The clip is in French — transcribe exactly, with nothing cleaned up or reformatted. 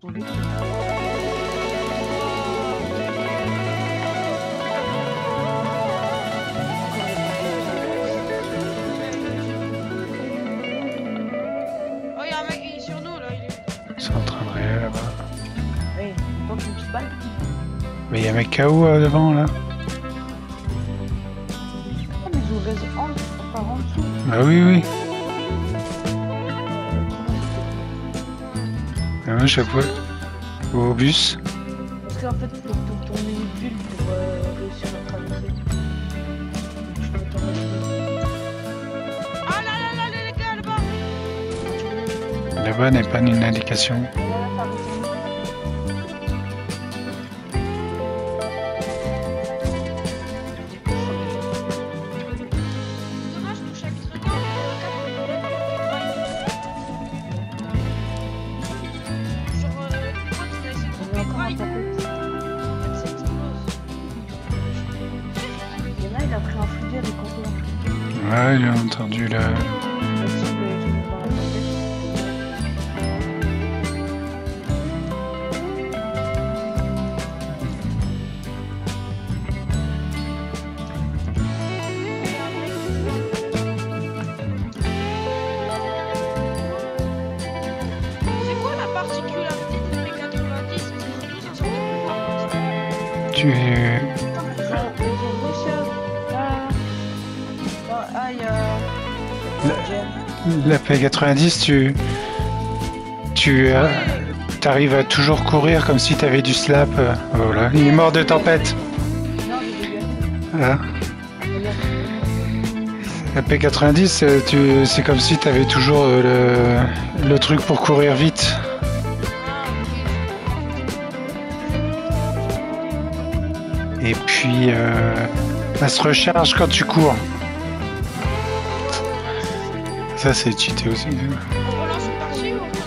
Oh, y'a un mec il est sur nous là, il est. Ils sont en train de rêver là-bas. Oui, donc une petite balle. Mais il y a un mec K O euh, devant là. Oh, mais ils ont gaz en, par en dessous. Bah oui, oui. Ah, moi, chaque fois, au bus. Parce qu'en fait, il faut que tu tournes une bulle pour euh, réussir à traverser. Tu peux t'en mettre Ah là là là, les gars là-bas. Là-bas n'est pas une indication. deux. Et là, là, t'arrives. Dommage, je touche à vitre quand Sur euh, quoi tu vas essayer de On est encore en trouver tapette. c'est explose. Il y en a, il a pris un fouillé avec Antoine. Ouais, j'ai entendu là. La cible qui est dans la tapette. C'est quoi la particularité des P quatre-vingt-dix? Ils ont tous un sort de pouvoir. Tu. Ils ont, ils ont réussi à... Ah, ah, ah, il y a... Jen. La P quatre-vingt-dix, tu. Tu. euh, T'arrives à toujours courir comme si t'avais du slap. euh, Voilà. Il est mort de tempête. Non, j'ai dégagé. Hein. La P quatre-vingt-dix, euh, tu... c'est comme si t'avais toujours euh, le... le truc pour courir vite. Et puis, euh, elle se recharge quand tu cours. Ça, c'est cheaté aussi.